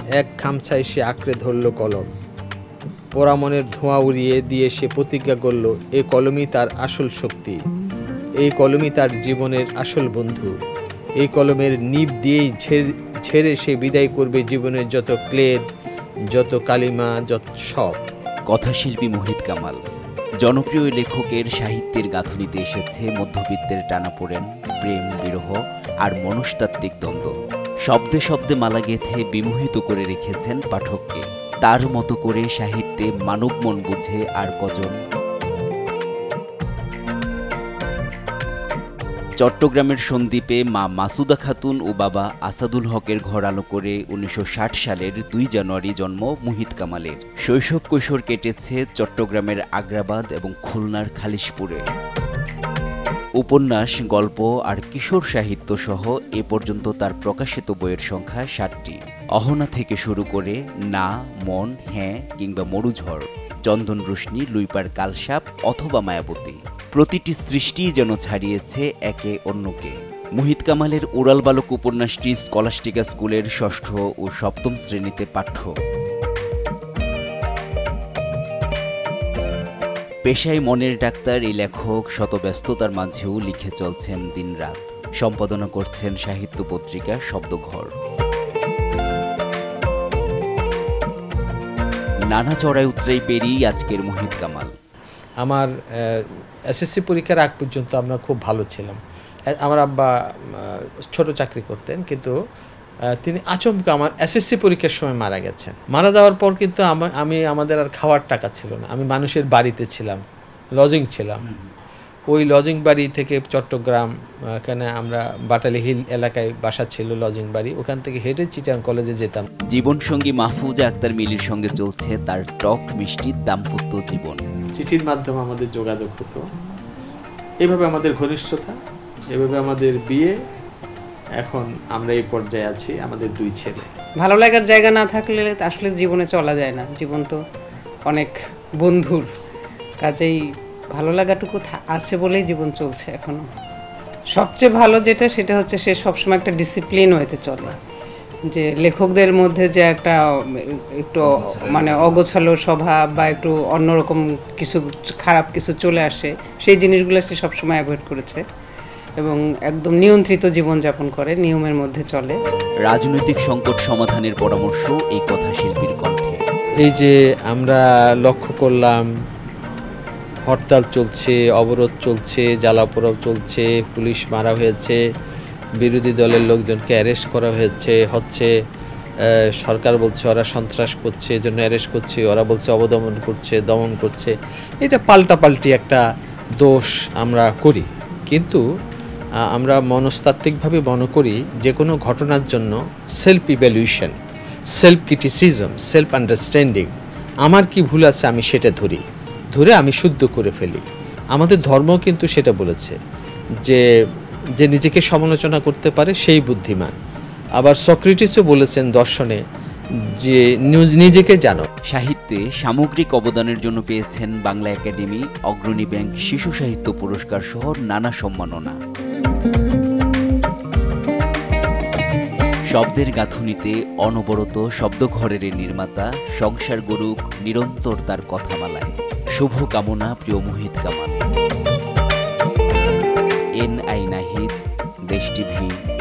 এক খামছায় সে আঁকড়ে ধরল কলম। পোড়া মনের ধোঁয়া উড়িয়ে দিয়ে সে প্রতিজ্ঞা করল, এই কলমই তার আসল শক্তি, এই কলমই তার জীবনের আসল বন্ধু। এই কলমের নিব দিয়েই ছেড়ে সে বিদায় করবে জীবনের যত ক্লেদ, যত কালিমা, যত সব। কথাশিল্পী মোহিত কামাল। জনপ্রিয় লেখকের সাহিত্যের গাঁথুনিতে এসেছে মধ্যবিত্তের টানাপোড়েন, প্রেম, বিরহ আর মনস্তাত্ত্বিক দ্বন্দ্ব। শব্দে শব্দে মালা গেঁথে বিমোহিত করে রেখেছেন পাঠককে। তার মতো করে সাহিত্যে মানব মন বুঝে আর কজন। চট্টগ্রামের সন্দ্বীপে মা মাসুদা খাতুন ও বাবা আসাদুল হকের ঘর আলো করে 1960 সালের 2 জানুয়ারি জন্ম মোহিত কামালের। শৈশব কৈশোর কেটেছে চট্টগ্রামের আগ্রাবাদ এবং খুলনার খালিশপুরে। উপন্যাস, গল্প আর কিশোর সাহিত্য সহ এ পর্যন্ত তার প্রকাশিত বইয়ের সংখ্যা 60টি। অহনা থেকে শুরু করে না, মন, হ্যাঁ কিংবা মরুঝড়, চন্দন রোশনি, লুইপার কালসাপ অথবা মায়াবতী, প্রতিটি সৃষ্টি যেন ছাড়িয়েছে একে অন্যকে। মোহিত কামালের উড়াল বালক উপন্যাসটি স্কলাস্টিকা স্কুলের 6ষ্ঠ ও 7ম শ্রেণীতে পাঠ্য। পেশায় মনের ডাক্তার এই লেখক শত ব্যস্ততার মাঝেও লিখে চলছেন দিনরাত। সম্পাদনা করছেন সাহিত্য পত্রিকা শব্দঘর। নানা চড়াই উতরাই পেরিয়ে আজকের মোহিত কামাল। আমার এসএসসি পরীক্ষার আগ পর্যন্ত আমরা খুব ভালো ছিলাম। আমার আব্বা ছোট চাকরি করতেন, কিন্তু তিনি আচমকা আমার এসএসসি পরীক্ষার সময় মারা গেছেন। মারা যাওয়ার পর কিন্তু আমাদের আর খাওয়ার টাকা ছিল না। আমি মানুষের বাড়িতে ছিলাম, লজিং ছিলাম। ওই লজিং বাড়ি থেকে চট্টগ্রাম, এখানে আমরা বাটালি হিল এলাকায় বাসা ছিল, লজিং বাড়ি, ওখান থেকে হেঁটে চিটাং কলেজে যেতাম। জীবনসঙ্গী মাহফুজা আক্তার মিলির সঙ্গে চলছে তার টক মিষ্টি দাম্পত্য জীবন। চিঠির মাধ্যমে আমাদের যোগাযোগ হতো, এভাবে আমাদের ঘনিষ্ঠতা, এভাবে আমাদের বিয়ে। এখন আমরা এই পর্যায়ে আছি, আমাদের 2 ছেলে। ভালো লাগার জায়গা না থাকলে আসলে জীবনে চলা যায় না। জীবন তো অনেক বন্ধুর, কাজেই ভালো লাগাটুকু আছে বলেই জীবন চলছে এখনো। সবচেয়ে ভালো যেটা, সেটা হচ্ছে সে সবসময় একটা ডিসিপ্লিন হইতে চলে। যে লেখকদের মধ্যে যে একটা একটু মানে অগোছালো স্বভাব বা একটু অন্যরকম কিছু খারাপ কিছু চলে আসে, সেই জিনিসগুলো সে সবসময় অ্যাভয়েড করেছে এবং একদম নিয়ন্ত্রিত জীবনযাপন করে, নিয়মের মধ্যে চলে। রাজনৈতিক সংকট সমাধানের পরামর্শ এই কথাশিল্পীর কণ্ঠে। এই যে আমরা লক্ষ্য করলাম, হরতাল চলছে, অবরোধ চলছে, জ্বালাপোড়াও চলছে, পুলিশ মারা হয়েছে, বিরোধী দলের লোকজনকে অ্যারেস্ট করা হচ্ছে। সরকার বলছে ওরা সন্ত্রাস করছে, এজন্য অ্যারেস্ট করছে, ওরা বলছে অবদমন করছে, দমন করছে। এটা পাল্টাপাল্টি একটা দোষ আমরা করি, কিন্তু আমরা মনস্তাত্ত্বিকভাবে মনে করি যে কোনো ঘটনার জন্য self evaluation, self criticism, self understanding, আমার কি ভুল আছে আমি সেটা ধরে আমি শুদ্ধ করে ফেলি। আমাদের ধর্ম কিন্তু সেটা বলেছে যে যে নিজেকে সমালোচনা করতে পারে সেই বুদ্ধিমান। আবার সক্রেটিসও বলেছেন দর্শনে যে নিজেকে জানো। সাহিত্যে সামগ্রিক অবদানের জন্য পেয়েছেন বাংলা একাডেমি, অগ্রণী ব্যাংক শিশু সাহিত্য পুরস্কার সহ নানা সম্মাননা। শব্দের গাঁথুনিতে অনবরত শব্দঘরের নির্মাতা, সংসার গড়ুক নিরন্তর তার কথামালায়। শুভ কামনা প্রিয় Mohit Kamal. N I Nahid, Desh TV.